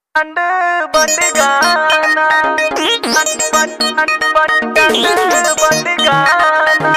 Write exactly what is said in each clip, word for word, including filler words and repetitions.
अंड बंद गाना अंड बंद अंड बंद अंड बंद गाना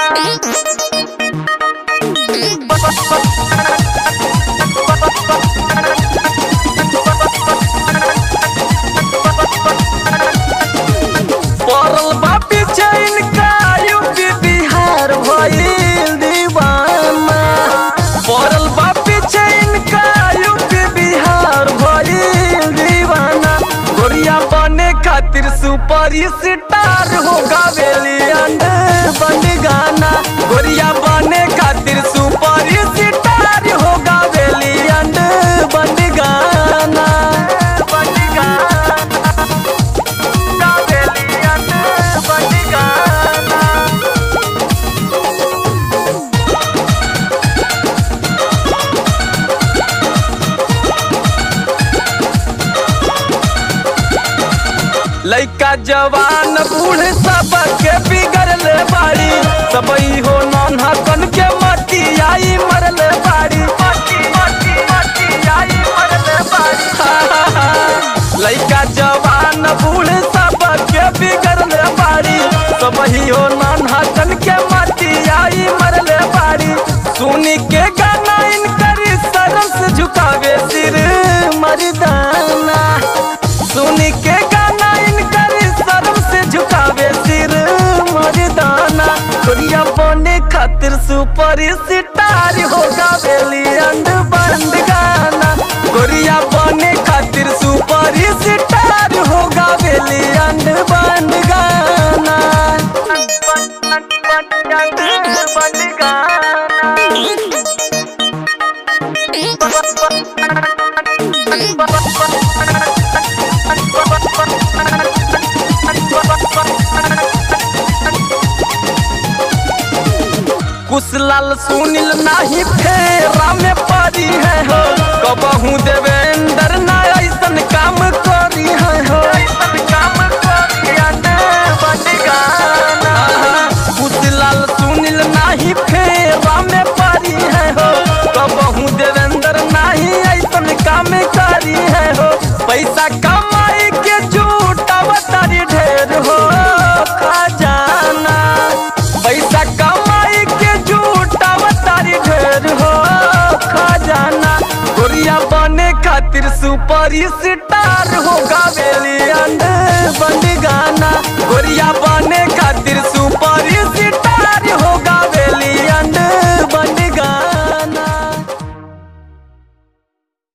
परल बापी चैन का यूपी बिहार भइल दीवाना परल बापी चैन का यूपी बिहार भइल दीवाना गोरिया बने खातिर सुपर स्टार हो गावेली अंड बंद गाना गोरिया बने खातिर सुपर स्टार हो गावेली अंड बंद गाना बंद गाना गावेली अंड बंद गाना लइका जवान बूढ़ सबके बिगड़ले बाड़ी सबई हो नन्हा कन के मटी आई मरले बाड़ी मटी मटी मटी आई मरले बाड़ी लइका जवान बूढ़ सबके बिगड़ले बाड़ी सबई हो नन्हा कन के मटी आई मरले बाड़ी सुनी के गाना इनकर शर्म से झुकावे सिर मर्दाना सुनी के गाना इनकर शर्म से झुकावे सिर मर्दाना गोरिया बने खातिर सुपर स्टार हो गावेली अंड बंद गाना गोरिया बने खातिर सुपर स्टार हो गावेली अंड बंद गाना बंद गाना कुशलाल सुनील नाही फेरा में पड़ी है हो कबहू देवेंद्र ना ऐसन काम करी है हो ऐसन काम करी अंडे बंद गाना कुशलाल सुनील नाही फेरा में पड़ी है हो कबहू देवेंद्र नाही ऐसन काम करी है हो पैसा कमाई के झूठा बतारी ढेर हो खजाना पैसा कमाई के झूठा बतारी ढेर हो खजाना गोरिया बने खातिर सुपर स्टार हो गावेली अंड बंद गाना गोरिया बने खातिर सुपर स्टार हो गावेली अंड बंद गाना।